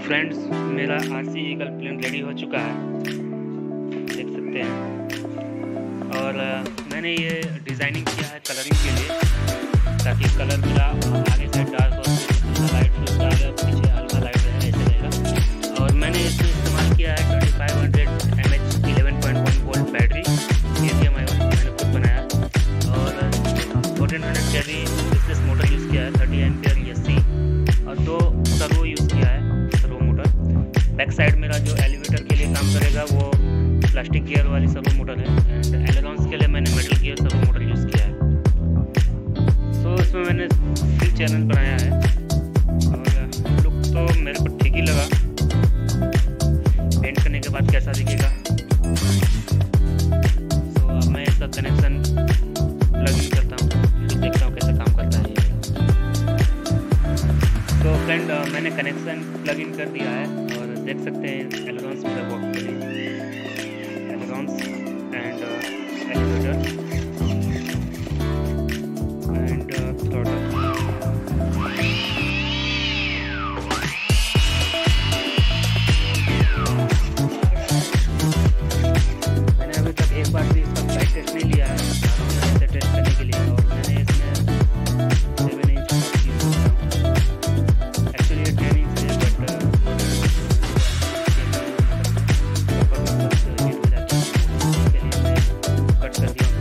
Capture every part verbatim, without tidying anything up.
Friends, मेरा RC eagle plane ready हो चुका है, देख सकते हैं। और मैंने ये डिज़ाइनिंग किया है कलरिंग के लिए, ताकि कलर मेरा आगे से डार्क और लाइट डार्क पीछे हल्का लाइट रहे, ऐसे रहेगा। और मैंने इसमें इस्तेमाल किया है twenty five hundred M H eleven point one volt battery, ये मैंने खुद बनाया। और fourteen hundred KV brushless motor use किया है, thirty ampere E S C, और दो सर्वो यूज़ किया है, सर्वो मोटर। बैक साइड मेरा जो एलिवेटर के लिए काम करेगा वो प्लास्टिक गियर वाली सर्वो मोटर है, एंड एलेरॉन्स के लिए मैंने metal gear servo motor use किया है। सो so, इसमें मैंने थ्री चैनल बनाया है, और लुक तो मेरे को ठीक ही लगा। पेंट करने के बाद कैसा दिखेगा। सो so, अब मैं इसका कनेक्शन प्लग इन करता हूँ, फिर देखता हूँ कैसे काम करता है ये। तो फ्रेंड, मैंने कनेक्शन प्लग इन कर दिया है, और देख सकते हैं एलेरॉन्स मेरा वर्क करें, ailerons and elevator and throttle. मैंने अभी तक एक बार भी इसका फ्लाइट टेस्ट नहीं लिया है, इसे टेस्ट करने के लिए। और मैंने इसमें सेवन इंच का यूज़ करता हूँ, एक्चुअली ये टेन इंच है, बट कट कर दिया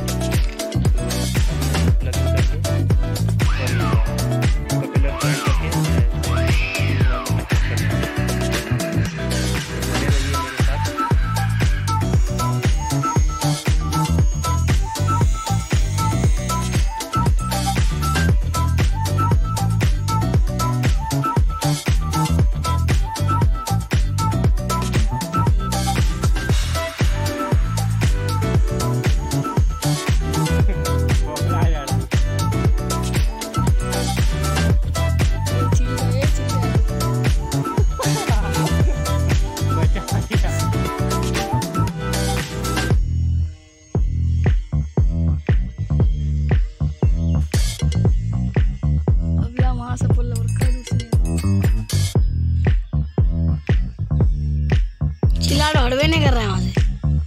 हड़वे नहीं कर रहे हैं वहां से।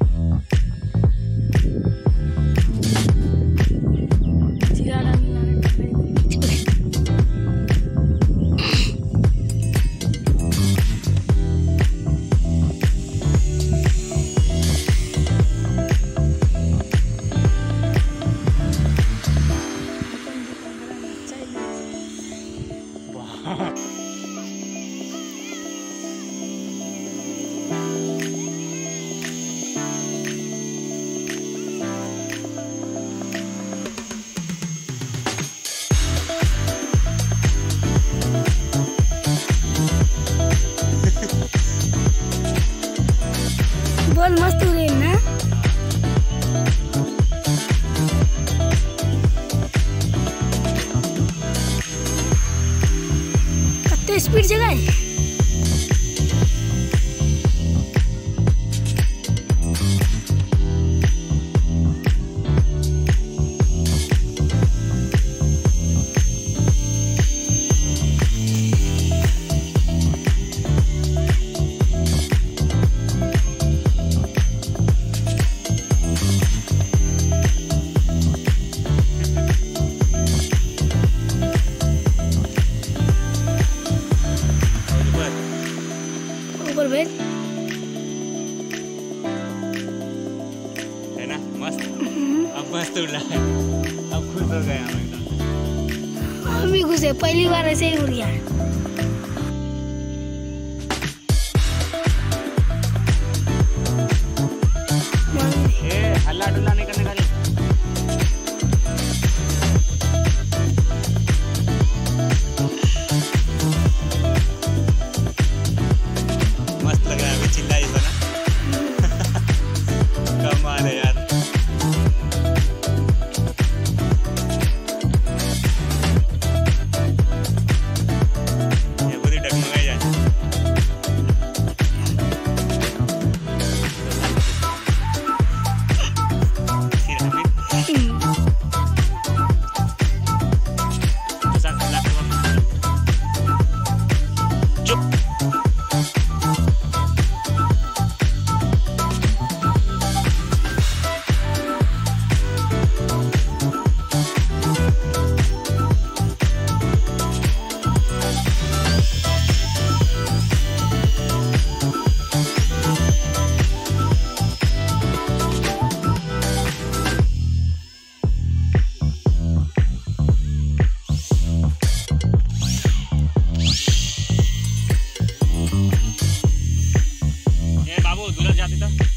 बहुत मस्त हो रही है ना। कितने स्पीड जगह है। ऊपर भेज है ना, मस्त। अब मस्त उड़ रहा है, अब खुश हो गया हम एकदम। हम भी खुश है, पहली बार ऐसे ही उड़ गया। ये हल्ला डुल्ला नहीं करने का। मस्त लग रहा है, अभी चिल्ला ही बना। कम आ रहे यार। वो दूल्हा जाते था।